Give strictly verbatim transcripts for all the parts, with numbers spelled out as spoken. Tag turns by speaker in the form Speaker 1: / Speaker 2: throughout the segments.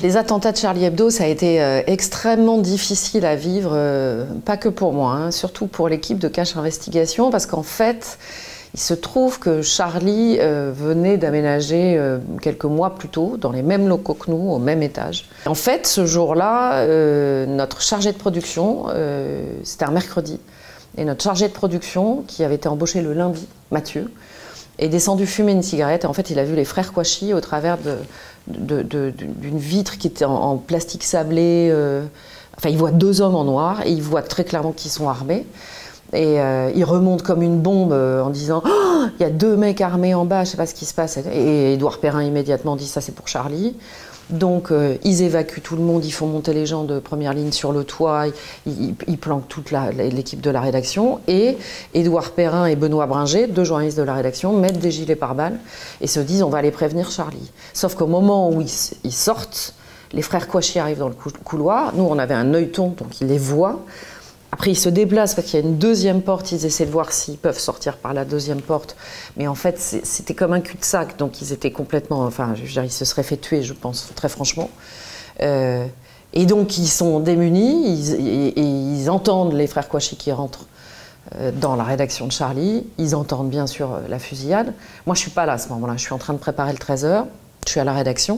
Speaker 1: Les attentats de Charlie Hebdo, ça a été euh, extrêmement difficile à vivre, euh, pas que pour moi, hein, surtout pour l'équipe de Cache Investigation, parce qu'en fait, il se trouve que Charlie euh, venait d'aménager euh, quelques mois plus tôt, dans les mêmes locaux que nous, au même étage. En fait, ce jour-là, euh, notre chargé de production, euh, c'était un mercredi, et notre chargé de production, qui avait été embauché le lundi, Mathieu, est descendu fumer une cigarette. Et en fait, il a vu les frères Kouachi au travers de, de, de, d'une vitre qui était en, en plastique sablé. Euh, enfin, il voit deux hommes en noir et il voit très clairement qu'ils sont armés. Et euh, il remonte comme une bombe euh, en disant oh, « il y a deux mecs armés en bas, je ne sais pas ce qui se passe ». Et Édouard Perrin immédiatement dit « ça c'est pour Charlie ». Donc euh, ils évacuent tout le monde, ils font monter les gens de première ligne sur le toit, ils, ils, ils planquent toute l'équipe de la rédaction, et Édouard Perrin et Benoît Bringer, deux journalistes de la rédaction, mettent des gilets pare-balles et se disent on va aller prévenir Charlie. Sauf qu'au moment où ils, ils sortent, les frères Kouachi arrivent dans le couloir, nous on avait un œilleton donc ils les voient. Après, ils se déplacent parce qu'il y a une deuxième porte, ils essaient de voir s'ils peuvent sortir par la deuxième porte. Mais en fait, c'était comme un cul-de-sac, donc ils étaient complètement... Enfin, je veux dire, ils se seraient fait tuer, je pense, très franchement. Euh, et donc, ils sont démunis, ils, et, et ils entendent les frères Kouachi qui rentrent euh, dans la rédaction de Charlie. Ils entendent, bien sûr, la fusillade. Moi, je ne suis pas là à ce moment-là. Je suis en train de préparer le treize heures. Je suis à la rédaction.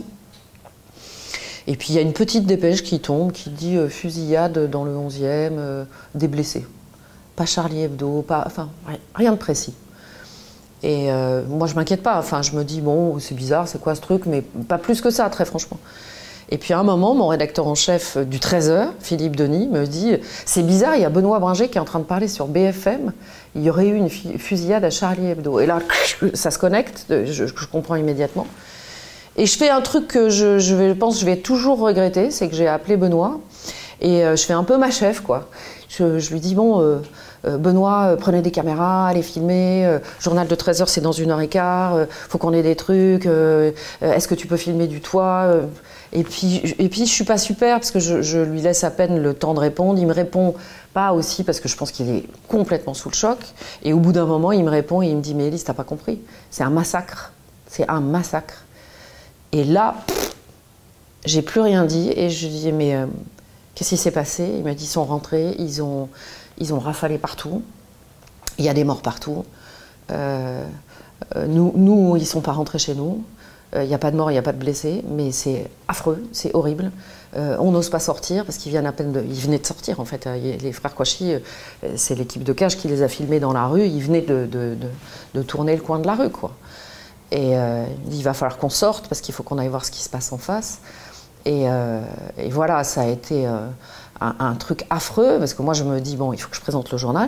Speaker 1: Et puis il y a une petite dépêche qui tombe, qui dit euh, fusillade dans le onzième, euh, des blessés. Pas Charlie Hebdo, pas, enfin rien de précis. Et euh, moi je m'inquiète pas, enfin je me dis bon c'est bizarre, c'est quoi ce truc, mais pas plus que ça très franchement. Et puis à un moment, mon rédacteur en chef du treize heures, Philippe Denis, me dit c'est bizarre, il y a Benoît Bringer qui est en train de parler sur B F M, il y aurait eu une fusillade à Charlie Hebdo. Et là ça se connecte, je, je comprends immédiatement. Et je fais un truc que je, je, vais, je pense que je vais toujours regretter, c'est que j'ai appelé Benoît et euh, je fais un peu ma chef, quoi. Je, je lui dis, bon, euh, euh, Benoît, euh, prenez des caméras, allez filmer, euh, journal de treize heures, c'est dans une heure et quart, euh, faut qu'on ait des trucs, euh, euh, est-ce que tu peux filmer du toit euh, et, puis, et puis, je suis pas super parce que je, je lui laisse à peine le temps de répondre. Il me répond pas aussi parce que je pense qu'il est complètement sous le choc. Et au bout d'un moment, il me répond et il me dit, mais Élise, t'as pas compris, c'est un massacre, c'est un massacre. Et là, j'ai plus rien dit et je lui dis mais euh, qu'est-ce qui s'est passé? Il m'a dit ils sont rentrés, ils ont, ils ont rafalé partout, il y a des morts partout. Euh, euh, nous, nous, ils sont pas rentrés chez nous, il euh, n'y a pas de morts, il n'y a pas de blessés, mais c'est affreux, c'est horrible. Euh, on n'ose pas sortir parce qu'ils viennent à peine de, ils venaient de sortir en fait. Les frères Kouachi, euh, c'est l'équipe de Cache qui les a filmés dans la rue, ils venaient de, de, de, de tourner le coin de la rue, quoi. Et euh, il va falloir qu'on sorte parce qu'il faut qu'on aille voir ce qui se passe en face. Et, euh, et voilà, ça a été euh, un, un truc affreux parce que moi je me dis, bon, il faut que je présente le journal.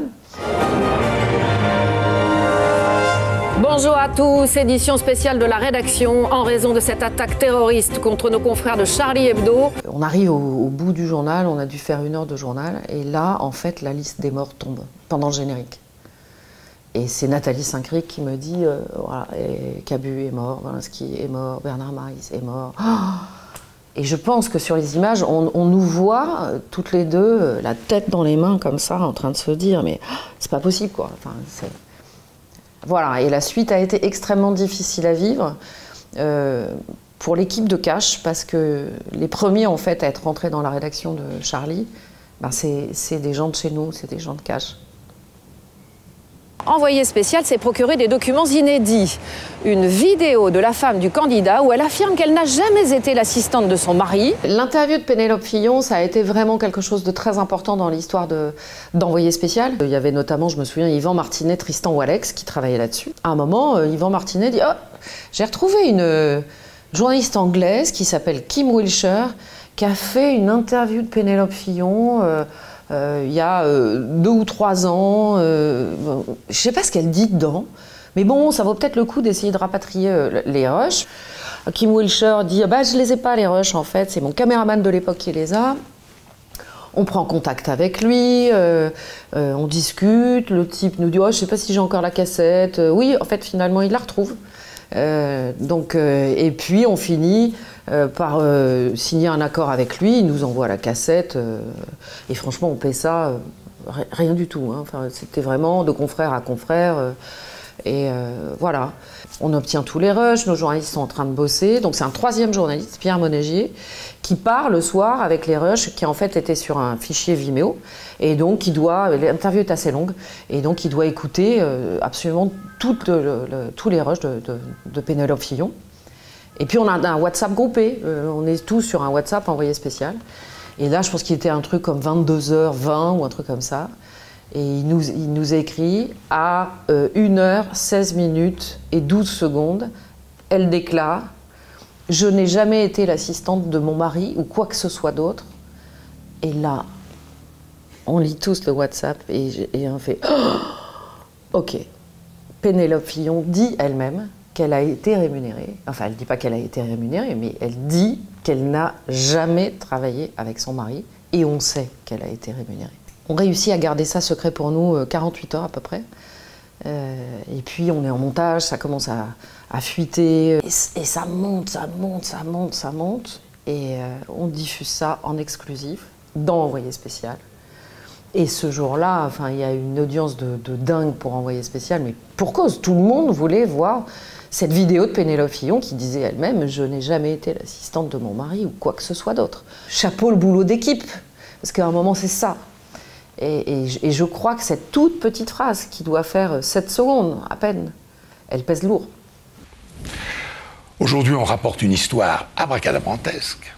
Speaker 2: Bonjour à tous, édition spéciale de la rédaction en raison de cette attaque terroriste contre nos confrères de Charlie Hebdo.
Speaker 1: On arrive au, au bout du journal, on a dû faire une heure de journal et là, en fait, la liste des morts tombe pendant le générique. Et c'est Nathalie Saint-Cric qui me dit, euh, voilà, et Cabu est mort, Volinsky est mort, Bernard Maris est mort. Oh, et je pense que sur les images, on, on nous voit euh, toutes les deux, euh, la tête dans les mains comme ça, en train de se dire, mais oh, c'est pas possible, quoi. Enfin, voilà, et la suite a été extrêmement difficile à vivre euh, pour l'équipe de Cache, parce que les premiers, en fait, à être rentrés dans la rédaction de Charlie, ben, c'est des gens de chez nous, c'est des gens de Cache.
Speaker 2: Envoyé spécial s'est procuré des documents inédits. Une vidéo de la femme du candidat où elle affirme qu'elle n'a jamais été l'assistante de son mari.
Speaker 1: L'interview de Pénélope Fillon, ça a été vraiment quelque chose de très important dans l'histoire d'Envoyé spécial. Il y avait notamment, je me souviens, Yvan Martinet, Tristan Walex qui travaillait là-dessus. À un moment, Yvan Martinet dit « Oh, j'ai retrouvé une journaliste anglaise qui s'appelle Kim Wilshire qui a fait une interview de Pénélope Fillon euh, Euh, il y a euh, deux ou trois ans, euh, bon, je ne sais pas ce qu'elle dit dedans, mais bon, ça vaut peut-être le coup d'essayer de rapatrier euh, les rushs. Kim Wilshire dit bah, je ne les ai pas les rushs en fait, c'est mon caméraman de l'époque qui les a. On prend contact avec lui, euh, euh, on discute, le type nous dit oh, je ne sais pas si j'ai encore la cassette. Euh, oui, en fait, finalement, il la retrouve. Euh, donc, euh, et puis, on finit euh, par euh, signer un accord avec lui, il nous envoie la cassette, euh, et franchement, on paie ça, euh, rien du tout. Hein. Enfin, c'était vraiment de confrère à confrère. Euh, Et euh, voilà, on obtient tous les rushs, nos journalistes sont en train de bosser. Donc c'est un troisième journaliste, Pierre Monégier, qui part le soir avec les rushs, qui en fait étaient sur un fichier Vimeo. Et donc il doit, l'interview est assez longue, et donc il doit écouter euh, absolument tout le, le, tous les rushs de, de, de Pénélope Fillon. Et puis on a un WhatsApp groupé, euh, on est tous sur un WhatsApp envoyé spécial. Et là je pense qu'il était un truc comme vingt-deux heures vingt ou un truc comme ça. Et il nous, il nous écrit à euh, une heure seize minutes et douze secondes, elle déclare « Je n'ai jamais été l'assistante de mon mari ou quoi que ce soit d'autre. » Et là, on lit tous le WhatsApp et, et on fait oh, « Ok, Pénélope Fillon dit elle-même qu'elle a été rémunérée. » Enfin, elle ne dit pas qu'elle a été rémunérée, mais elle dit qu'elle n'a jamais travaillé avec son mari et on sait qu'elle a été rémunérée. On réussit à garder ça secret pour nous quarante-huit heures à peu près. Euh, et puis on est en montage, ça commence à, à fuiter. Et, et ça monte, ça monte, ça monte, ça monte. Et euh, on diffuse ça en exclusif dans Envoyé spécial. Et ce jour-là, enfin, il y a une audience de, de dingue pour Envoyé spécial, mais pour cause, tout le monde voulait voir cette vidéo de Pénélope Fillon qui disait elle-même « Je n'ai jamais été l'assistante de mon mari ou quoi que ce soit d'autre. » Chapeau le boulot d'équipe, parce qu'à un moment c'est ça. Et, et, et je crois que cette toute petite phrase qui doit faire sept secondes à peine, elle pèse lourd.
Speaker 3: Aujourd'hui, on rapporte une histoire abracadabrantesque.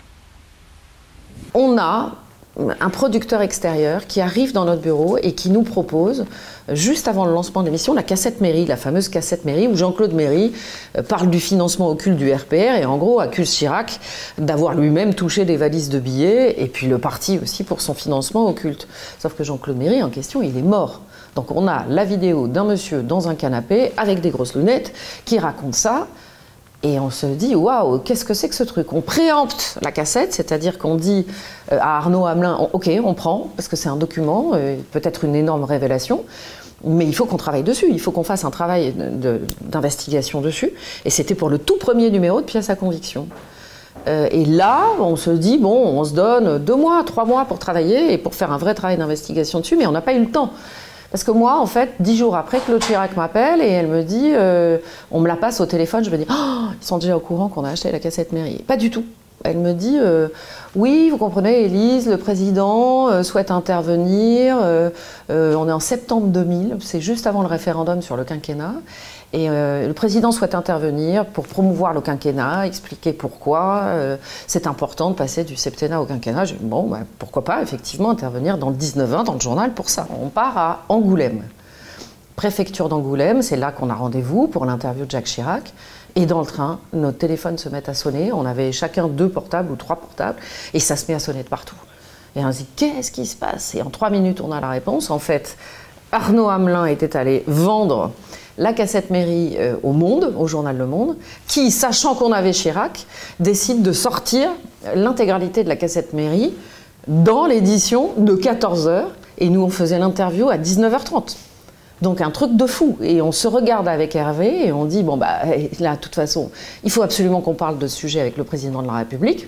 Speaker 1: On a un producteur extérieur qui arrive dans notre bureau et qui nous propose, juste avant le lancement de l'émission, la cassette mairie, la fameuse cassette mairie où Jean-Claude Méry parle du financement occulte du R P R et en gros accuse Chirac d'avoir lui-même touché des valises de billets et puis le parti aussi pour son financement occulte. Sauf que Jean-Claude Méry, en question, il est mort. Donc on a la vidéo d'un monsieur dans un canapé avec des grosses lunettes qui raconte ça. Et on se dit, waouh, qu'est-ce que c'est que ce truc? On préempte la cassette, c'est-à-dire qu'on dit à Arnaud Hamelin, ok, on prend, parce que c'est un document, euh, peut-être une énorme révélation, mais il faut qu'on travaille dessus, il faut qu'on fasse un travail d'investigation de, dessus. Et c'était pour le tout premier numéro de Pièce à conviction. Euh, et là, on se dit, bon, on se donne deux mois, trois mois pour travailler et pour faire un vrai travail d'investigation dessus, mais on n'a pas eu le temps. Parce que moi, en fait, dix jours après, Claude Chirac m'appelle et elle me dit, euh, on me la passe au téléphone, je me dis, oh, ils sont déjà au courant qu'on a acheté la cassette mairie. Pas du tout. Elle me dit, euh, oui, vous comprenez, Élise, le président euh, souhaite intervenir, euh, euh, on est en septembre deux mille, c'est juste avant le référendum sur le quinquennat, et euh, le président souhaite intervenir pour promouvoir le quinquennat, expliquer pourquoi euh, c'est important de passer du septennat au quinquennat. Je dis, bon, bah, pourquoi pas, effectivement, intervenir dans le dix-neuf vingt, dans le journal, pour ça. On part à Angoulême. Préfecture d'Angoulême, c'est là qu'on a rendez-vous pour l'interview de Jacques Chirac. Et dans le train, nos téléphones se mettent à sonner. On avait chacun deux portables ou trois portables. Et ça se met à sonner de partout. Et on se dit, qu'est-ce qui se passe? Et en trois minutes, on a la réponse. En fait, Arnaud Hamelin était allé vendre la cassette mairie euh, au Monde, au journal Le Monde, qui, sachant qu'on avait Chirac, décide de sortir l'intégralité de la cassette mairie dans l'édition de quatorze heures. Et nous, on faisait l'interview à dix-neuf heures trente. Donc un truc de fou. Et on se regarde avec Hervé et on dit, bon bah là, de toute façon, il faut absolument qu'on parle de ce sujet avec le président de la République.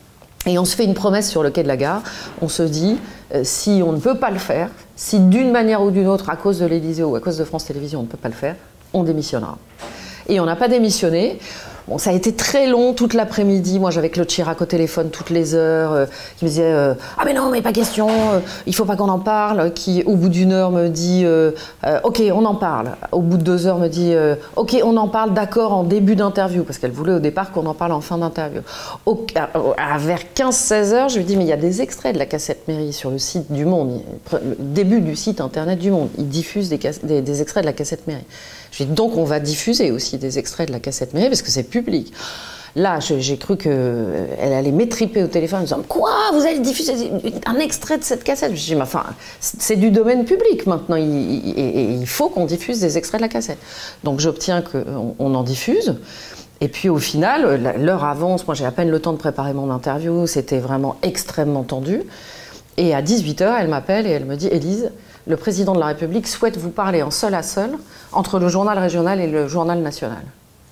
Speaker 1: Et on se fait une promesse sur le quai de la gare. On se dit, euh, si on ne peut pas le faire, si d'une manière ou d'une autre, à cause de l'Élysée ou à cause de France Télévisions, on ne peut pas le faire, on démissionnera. Et on n'a pas démissionné. Bon, ça a été très long toute l'après-midi. Moi, j'avais Claude Chirac au téléphone toutes les heures, euh, qui me disait euh, ah mais non, mais pas question, euh, il faut pas qu'on en parle. Qui, au bout d'une heure, me dit euh, euh, ok, on en parle. Au bout de deux heures, me dit euh, ok, on en parle, d'accord, en début d'interview, parce qu'elle voulait au départ qu'on en parle en fin d'interview. Vers quinze seize heures, je lui dis mais il y a des extraits de la cassette mairie sur le site du Monde, le début du site internet du Monde. Ils diffusent des, des, des extraits de la cassette mairie. Je lui dis donc on va diffuser aussi des extraits de la cassette mairie parce que c'est public. Là, j'ai cru qu'elle allait m'étriper au téléphone en me disant « Quoi? Vous allez diffuser un extrait de cette cassette ?» Je dis « Enfin, c'est du domaine public maintenant, il, il, il, il faut qu'on diffuse des extraits de la cassette. » Donc j'obtiens qu'on on en diffuse. Et puis au final, l'heure avance, moi j'ai à peine le temps de préparer mon interview, c'était vraiment extrêmement tendu. Et à dix-huit heures, elle m'appelle et elle me dit « Élise, le président de la République souhaite vous parler en seul à seul entre le journal régional et le journal national. »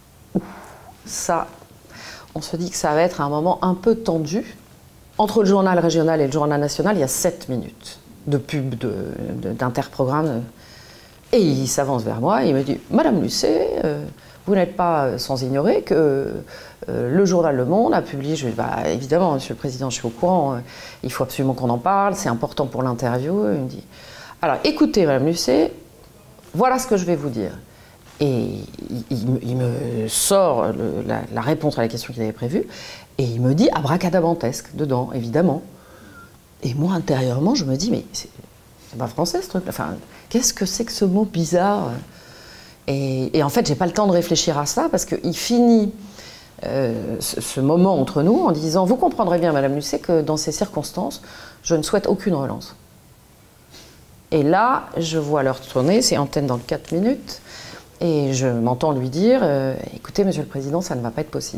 Speaker 1: Ça, on se dit que ça va être un moment un peu tendu. Entre le journal régional et le journal national, il y a sept minutes de pub, d'interprogramme. Et il s'avance vers moi et il me dit « Madame Lucet, euh, vous n'êtes pas sans ignorer que euh, le journal Le Monde a publié… » Je lui dis bah, « Évidemment, Monsieur le Président, je suis au courant, euh, il faut absolument qu'on en parle, c'est important pour l'interview. » Il me dit « Alors, écoutez, Madame Lucet, voilà ce que je vais vous dire. » Et il, il, il me sort le, la, la réponse à la question qu'il avait prévue, et il me dit abracadabantesque dedans, évidemment. Et moi, intérieurement, je me dis, mais c'est pas français ce truc. Enfin, qu'est-ce que c'est que ce mot bizarre? et, et en fait, j'ai pas le temps de réfléchir à ça, parce qu'il finit euh, ce, ce moment entre nous en disant, vous comprendrez bien, Madame Lucet, que dans ces circonstances, je ne souhaite aucune relance. Et là, je vois l'heure tourner, c'est antenne dans quatre minutes. Et je m'entends lui dire euh, « Écoutez, Monsieur le Président, ça ne va pas être possible. »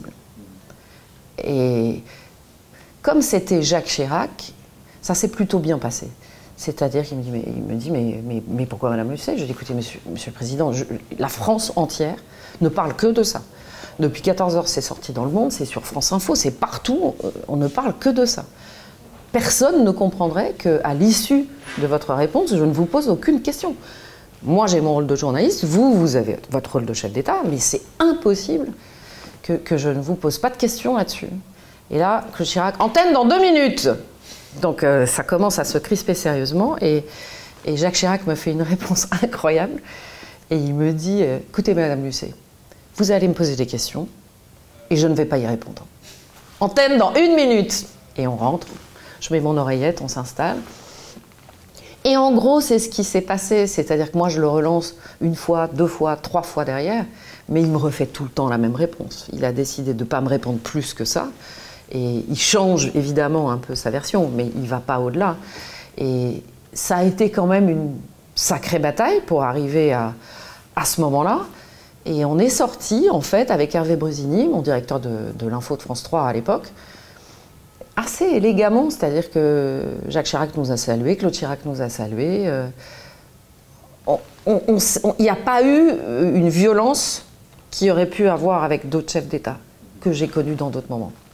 Speaker 1: Et comme c'était Jacques Chirac, ça s'est plutôt bien passé. C'est-à-dire qu'il me dit « Mais, il me dit, mais, mais, mais pourquoi Madame Lucet ?» Je dis « Écoutez, Monsieur, monsieur le Président, je, la France entière ne parle que de ça. Depuis quatorze heures, c'est sorti dans Le Monde, c'est sur France Info, c'est partout, on ne parle que de ça. Personne ne comprendrait qu'à l'issue de votre réponse, je ne vous pose aucune question. » Moi, j'ai mon rôle de journaliste, vous, vous avez votre rôle de chef d'État, mais c'est impossible que, que je ne vous pose pas de questions là-dessus. Et là, Claude Chirac, antenne dans deux minutes. Donc euh, ça commence à se crisper sérieusement, et, et Jacques Chirac me fait une réponse incroyable, et il me dit, euh, écoutez Madame Lucet, vous allez me poser des questions, et je ne vais pas y répondre. Antenne dans une minute. Et on rentre, je mets mon oreillette, on s'installe. Et en gros, c'est ce qui s'est passé, c'est-à-dire que moi, je le relance une fois, deux fois, trois fois derrière, mais il me refait tout le temps la même réponse. Il a décidé de ne pas me répondre plus que ça, et il change évidemment un peu sa version, mais il ne va pas au-delà. Et ça a été quand même une sacrée bataille pour arriver à, à ce moment-là. Et on est sorti, en fait, avec Hervé Brusini, mon directeur de, de l'info de France trois à l'époque, assez élégamment, c'est-à-dire que Jacques Chirac nous a salués, Claude Chirac nous a salués. Euh, il n'y a pas eu une violence qu'il y aurait pu avoir avec d'autres chefs d'État que j'ai connus dans d'autres moments.